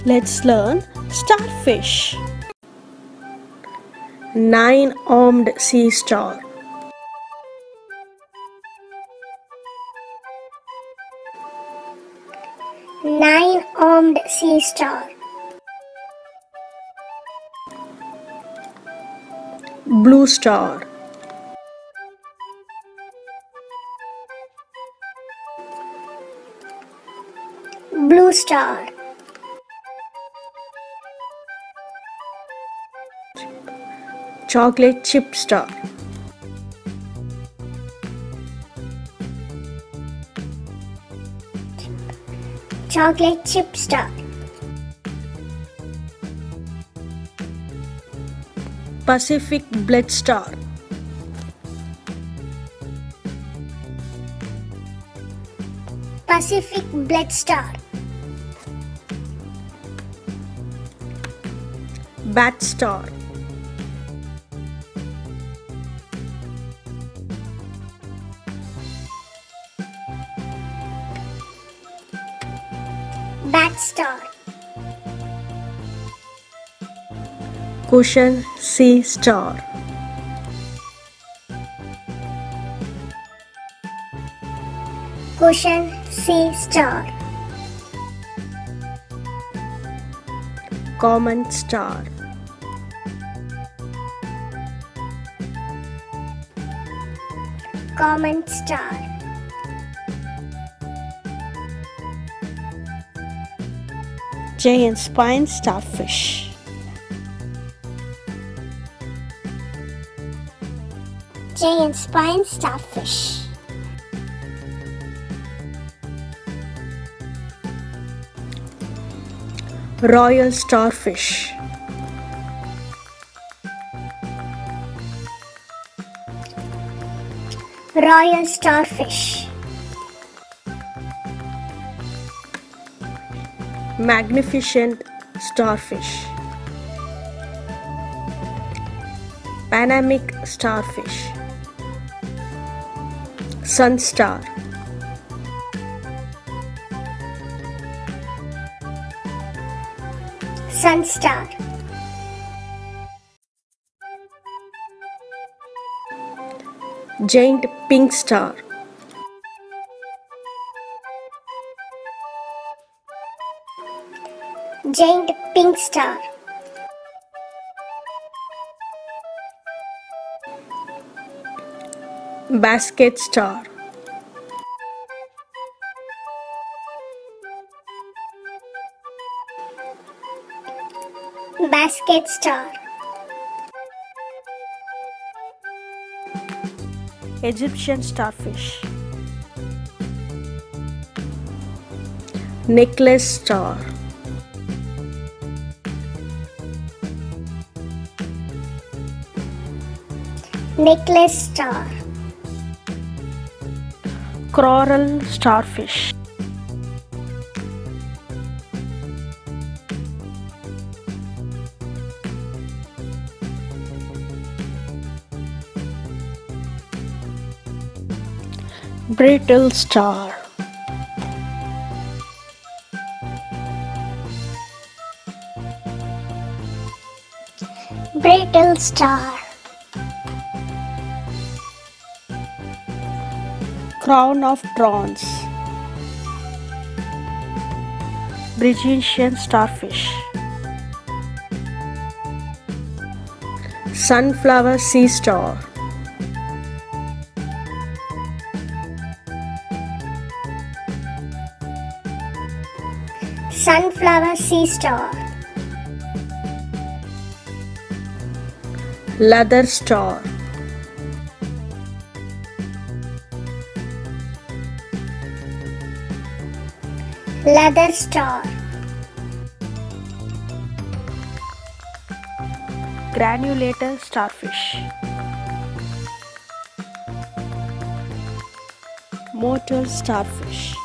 Let's learn starfish. Nine-armed sea star. Nine-armed sea star. Blue star. Blue star. Chocolate chip star. Chocolate chip star. Pacific blood star. Pacific blood star. Bat star. Bat star. Cushion sea star. Cushion sea star. Common star. Common star. Giant spine starfish. Giant spine starfish. Royal starfish. Royal starfish. Magnificent starfish. Panamic starfish. Sun star. Sun star. Giant pink star. Giant pink star. Basket star. Basket star. Egyptian starfish. Necklace star. Necklace star. Coral starfish. Brittle star. Brittle star. Crown of thorns. Bridgetian starfish. Sunflower sea star. Sunflower sea star. Leather star. Leather star. Granulated starfish. Mottled starfish.